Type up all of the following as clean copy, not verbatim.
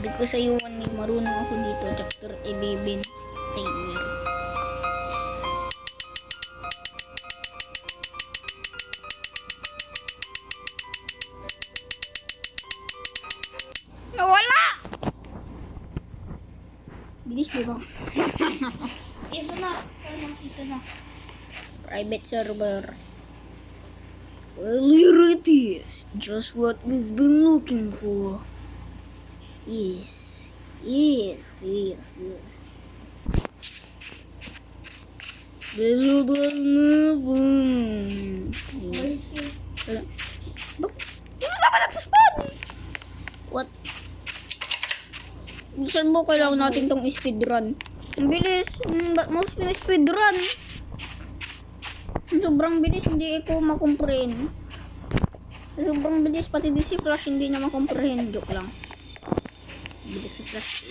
Sabi ko sa iyo, marunong ako dito. Chapter 11. Timer. Nawala! Bilis, di ba? Ito na. Ito na. Private server. Well, here it is. Just what we've been looking for. Yes. Yes. Besudah Bak, hindi ka pa nagsuspawn. What? Saan mo kailangan natin tong speedrun? Ang bilis. Ba't mo speedrun? Sobrang bilis, hindi ko makomprehend. Sobrang bilis, pati di si Flash hindi na makomprehend. Joke lang. Bilis si Flash.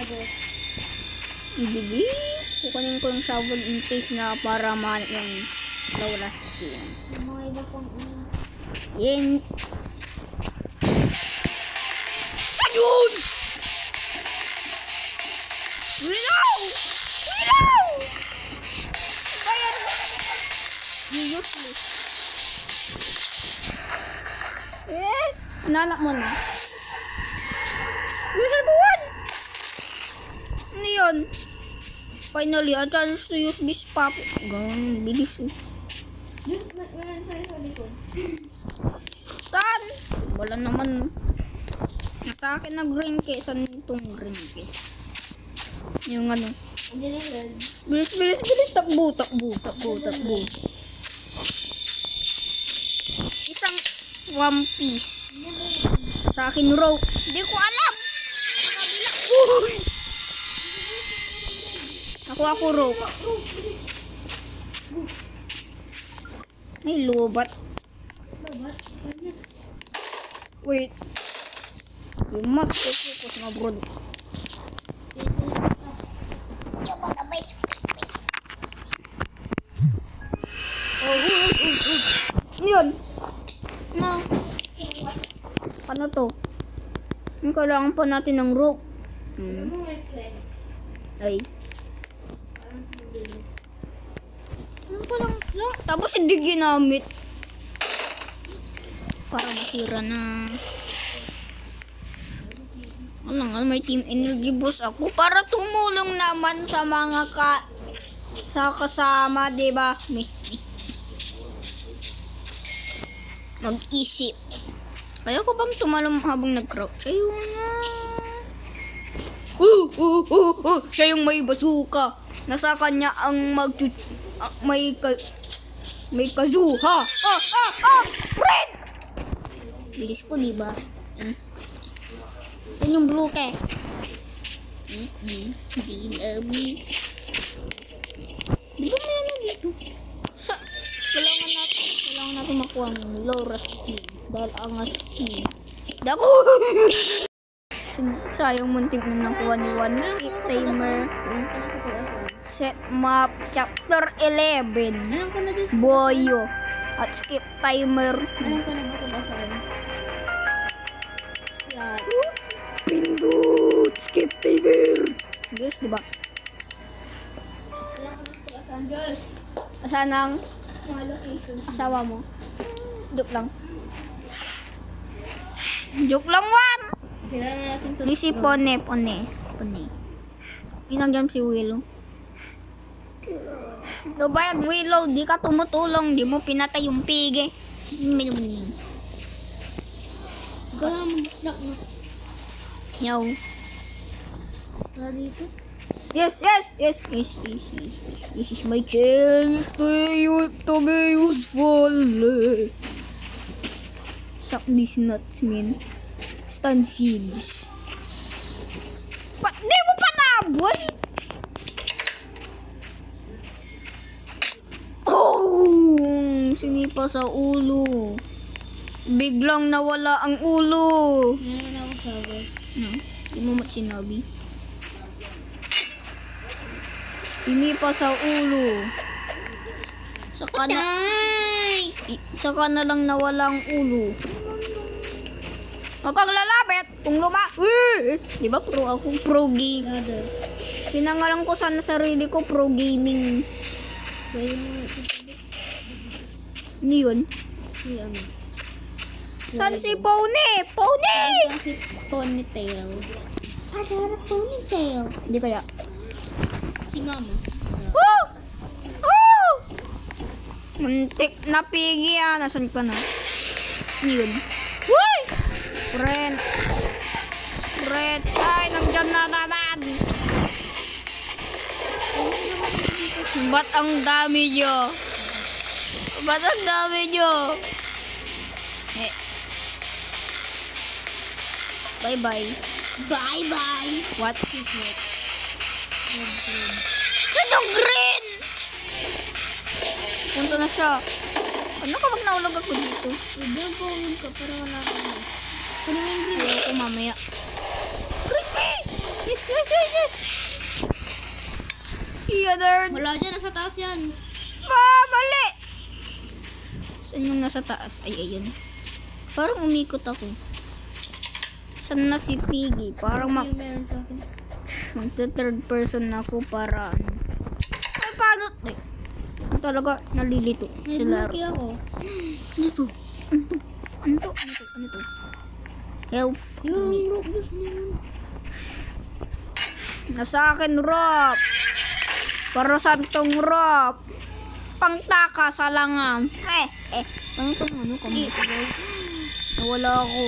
Bilis. Kukunin ko yung shovel in case na para man yung low last game. Mga iba pang Yan. Ayun! Willow! Willow! Bayan! Useless. Nanak mo na. Wizard buwan! Ano yun? Finally, a chance to use this pop. Ganun, bilis eh. meron sa'yo sa likod. Saan? Wala naman. Nasa akin na green key. Saan itong green key? Yung ano. Andiyan yung red. Bilis. Takbo. Isang one piece. Sa akin rope. Hindi ko alam. Uy! Ako rope. Ay, lobat. Wait. You must focus na bro. Yun. No. Ano to? Yung kailangan pa natin ng rope. Ay. Ano pa lang? Tapos hindi ginamit. Para masira na. May team energy boost ako para tumulong naman sa mga sa kasama, diba? Mag-isip. Kaya ko bang tumalong habang nag-crouch? Ayun na. Siya yung may bazooka. Nasa kanya ang may kazuha. Friend! Bilis ko, diba? Yan yung blue ke. Di ba may ano dito? Kailangan natin makuha ng Laura skin. Dahil ang skin. Dako! Sayang muntik na nakuha ni One. Skip timer. Set map chapter 11. Boyo. At skip timer. Anong ka na makulasan? Lahat. Pindot! Skip timer! Girls, diba? Kailangan ka makulasan, Diyos. Asan ang Mga location. asawa mo? Joke lang. Joke lang, Juan! Kailangan natin ito. Di si Pone. Inang si Willow. Bayad Willow, di ka tumutulong. Di mo pinatay yung pig eh. Kailangan mag-block na. Yaw. Wala dito. Yes. This is my chance to be useful. Suck these nuts, man. Stun seeds. Di mo pa nabol? Oh! Sinipa sa ulo. Biglang nawala ang ulo. Meron ako sabi. Di mo sinabi. Sinipa sa ulo. Saka na lang nawala ang ulo. Huwag kang lalapit. Kung di ba pro ako? Pro game. Brother. Pinangalan ko sana sarili ko pro gaming. Kaya mo Ano yun? si ano? Saan si Pony? Pony! Si Ponytail. Ada Ponytail. Hindi kaya. Si Mama. Oh! Oh! Muntik na pigi ah. Nasaan ka na? Ano yun? Uy! Sprint. Sprint. Ay, nandyan na naman. Ba't ang dami nyo? Ba't ang dami nyo? Eh. Bye-bye. Bye-bye. What is it? Yan yung green! Punta na siya. Ano kapag naulog ako dito? Hindi po ka para wala ka na. Kunin mo yung green. Ayaw ko mamaya. Green key! Yes, yes, yes, yes! Siya, nerd! Wala dyan, nasa taas yan. Mali! Saan yung nasa taas? Ay, ayun. Parang umikot ako. Saan na si Piggy? Parang Yung meron sa akin. magta-third person na ako para ano. Ay, paano? Ay, talaga nalilito May sila. blocky ako. Ano to? Ano to? Ano to? Ano to? Health. Yung rock gusto niyo. Nasa akin, Rob. Para santong Rob. Pangtaka sa langan. Ano to? Ano ka mo? Nawala ako.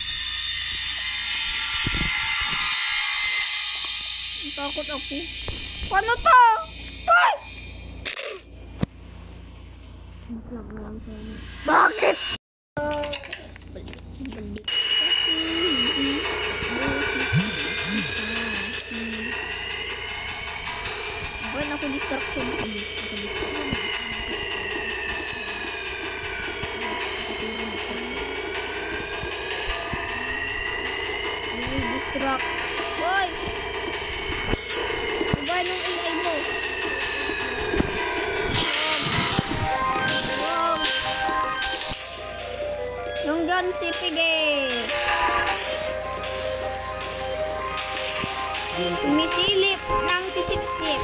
Takot ako. Paano to? Ay! Bakit? Buwan ako distraction. Distract. Boy! Ba nung AI mo? Wag. Yung John si Piggy. Sumisilip ng sisip-sip.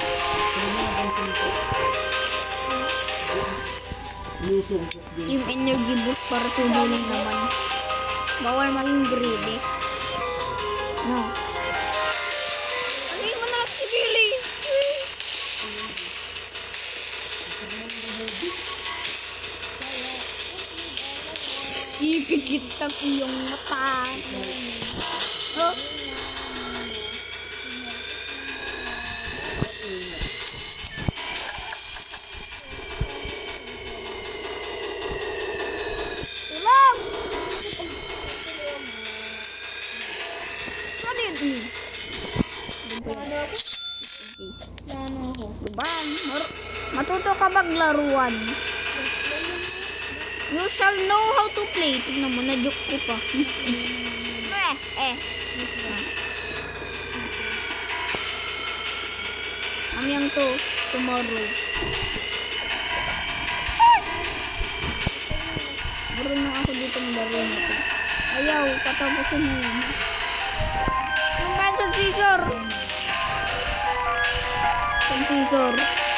Yung energy boost para tumuling naman. Bawal maging greedy. No. Alin mo na si Billy. Ipikit ang iyong mata. Oh. Tulog! Ano yun? Ano ako? Diba? Matuto ka maglaruan. You shall know how to play. Tignan mo, na-joke ko pa. Amyang to, tomorrow. Marunong ako dito ng laro na to. Ayaw, patapusin mo yun. Yung pencil scissor. Pencil scissor.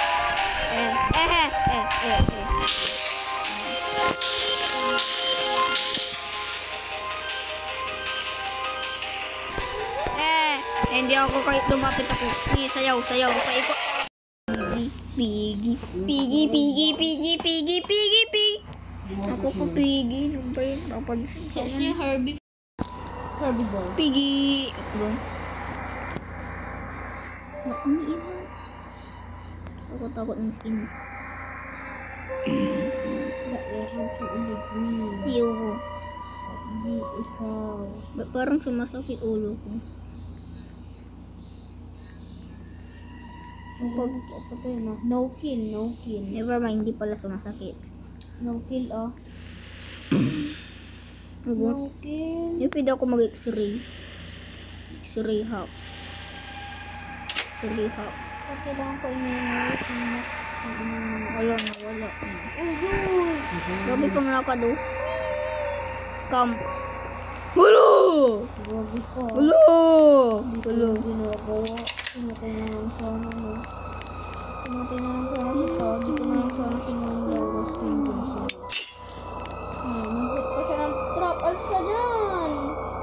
Hindi ako kahit lumapit ako. Sige, sayaw. Paiko. Piggy. Ako po Piggy. Ano ba yun? Napansin ko. Siya yung Herbie boy. Piggy. Ako. Ano yun? Ako takot ng skin. That will help you in the green. Ayoko. Di ikaw. Ba't parang sumasakit ulo ko? Pag ito tayo na. No kill. Never mind, hindi pala sumasakit. No kill, oh. No kill. Yung pwede ako mag-x-ray. X-ray house. Kailangan ko i-memory. Wala na. Oh, yun. Grabe pang lakad oh. Camp. Gulo! Grabe ka. Gulo! Gulo. Ginagawa. Pinatay na lang sana, no? Pinatay na lang sana kita. Di ko na lang sana kinuha yung lawas ko yung Johnson. Nag-set pa siya ng trap. Alis ka dyan!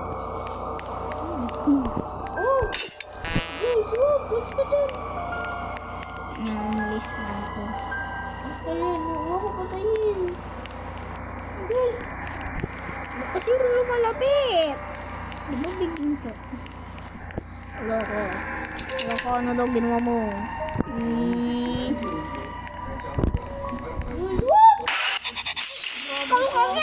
Oh! Guys, wag! Alis ka dyan! Nangalis na ako. Alis ka dyan! Huwag ako patayin! Guys! Kasi lumalapit. Di ba bigyan ka? Loko. Loko, ano daw ginawa mo? Guys, wag! Kamu kasi!